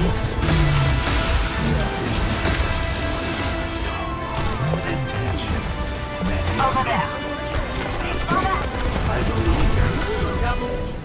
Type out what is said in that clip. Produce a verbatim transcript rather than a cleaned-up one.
Experience nothingness. Intention. Over there. I believe. Double